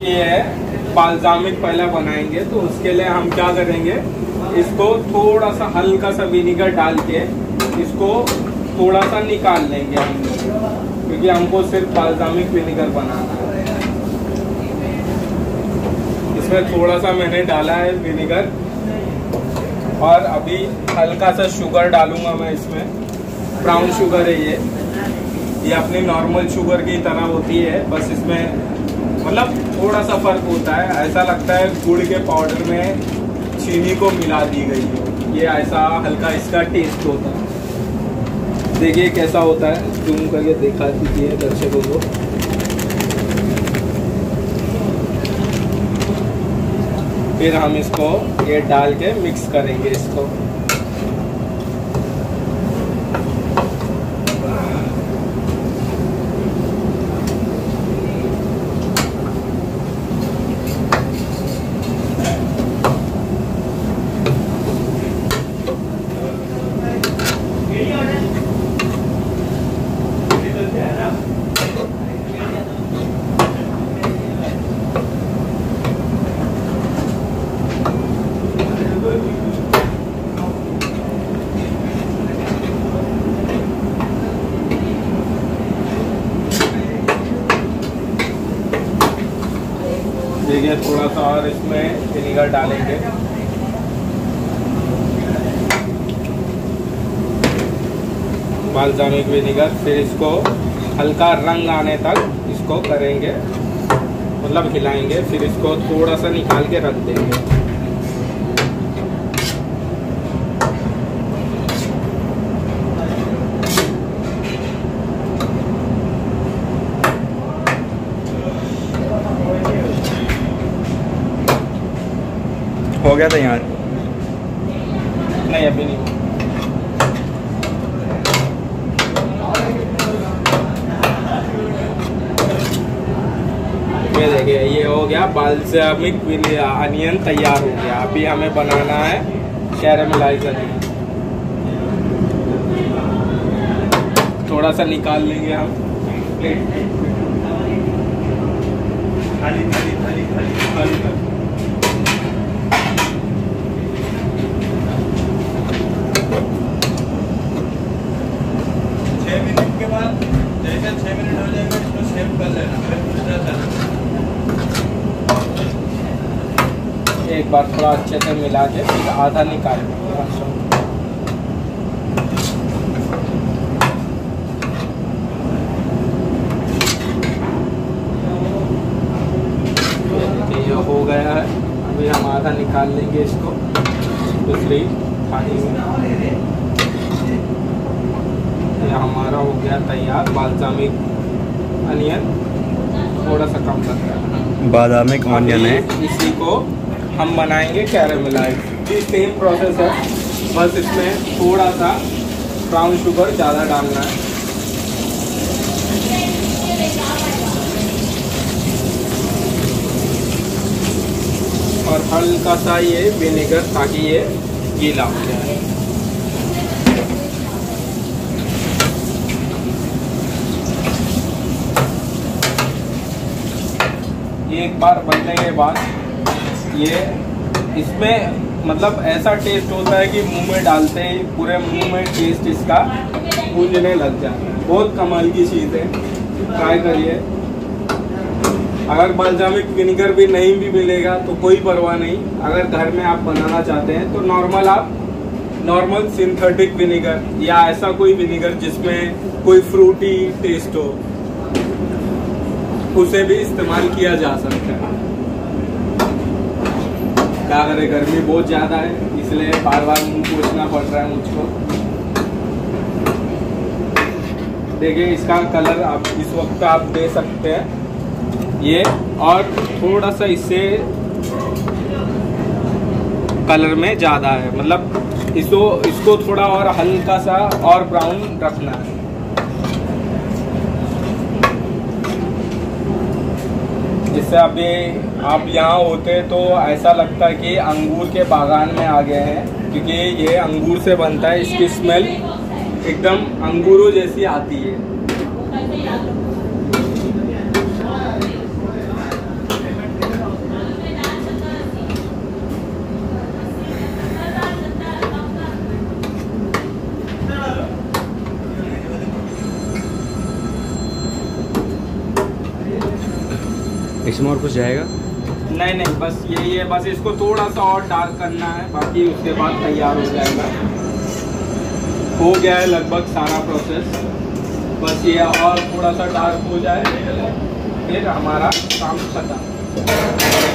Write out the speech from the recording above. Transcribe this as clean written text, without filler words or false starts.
ये है बाल्सामिक पहले बनाएंगे, तो उसके लिए हम क्या करेंगे, इसको थोड़ा सा हल्का सा विनेगर डाल के इसको थोड़ा सा निकाल लेंगे हम, क्योंकि हमको सिर्फ बाल्सामिक विनेगर बनाना है। इसमें थोड़ा सा मैंने डाला है विनेगर, और अभी हल्का सा शुगर डालूंगा मैं इसमें। ब्राउन शुगर है ये अपनी नॉर्मल शुगर की तरह होती है, बस इसमें मतलब थोड़ा सा फर्क होता है। ऐसा लगता है गुड़ के पाउडर में चीनी को मिला दी गई है, ये ऐसा हल्का इसका टेस्ट होता है। देखिए कैसा होता है, जूम करके दिखा दीजिए दर्शकों को। फिर हम इसको ये डाल के मिक्स करेंगे इसको। देखिए थोड़ा सा और इसमें विनेगर डालेंगे। बाल्सामिक विनेगर, फिर इसको हल्का रंग आने तक इसको करेंगे, मतलब हिलाएंगे। फिर इसको थोड़ा सा निकाल के रख देंगे। हो गया तैयार? नहीं, अभी नहीं। ये देखिए ये हो गया बाल्सामिक अनियन तैयार हो गया। अभी हमें बनाना है कैरेमलाइज अनियन। थोड़ा सा निकाल लेंगे हम प्लेट। खाली खाली खाली खाली खाली। जैसे 6 मिनट हो जाएगा इसको सेव कर लेना, एक बार थोड़ा अच्छे से मिला के फिर आधा निकाल ये हो गया है। अभी हम आधा निकाल लेंगे इसको दूसरी थाली में। हमारा हो गया तैयार बाल्सामिक अनियन। थोड़ा सा कम लग रहा है, बादामिक अनियन है। इसी को हम बनाएंगे कैरेमलाइज। ये सेम प्रोसेस है, बस इसमें थोड़ा सा ब्राउन शुगर ज़्यादा डालना है। और हल्का सा ये विनेगर, ताकि ये गीला हो जाए। एक बार बनने के बाद ये इसमें मतलब ऐसा टेस्ट होता है कि मुंह में डालते ही पूरे मुंह में टेस्ट इसका गूंजने लग जाता है। बहुत कमाल की चीज़ है, ट्राई करिए। अगर बाल्सामिक विनेगर भी नहीं भी मिलेगा तो कोई परवाह नहीं। अगर घर में आप बनाना चाहते हैं तो नॉर्मल सिंथेटिक विनेगर या ऐसा कोई विनेगर जिसमें कोई फ्रूटी टेस्ट हो, उसे भी इस्तेमाल किया जा सकता है। क्या करें, गर्मी बहुत ज्यादा है, इसलिए बार बार मुंह पोंछना पड़ रहा है मुझको। देखिए इसका कलर आप इस वक्त आप दे सकते हैं ये, और थोड़ा सा इससे कलर में ज्यादा है, मतलब इसको थोड़ा और हल्का सा और ब्राउन रखना है। जिससे अभी आप यहाँ होते तो ऐसा लगता है कि अंगूर के बागान में आ गए हैं, क्योंकि ये अंगूर से बनता है। इसकी स्मेल एकदम अंगूरों जैसी आती है। इसमें और कुछ जाएगा? नहीं नहीं, बस यही है। बस इसको थोड़ा सा और डार्क करना है, बाकी उसके बाद तैयार हो जाएगा। हो गया है लगभग सारा प्रोसेस, बस ये और थोड़ा सा डार्क हो जाए फिर हमारा काम खत्म।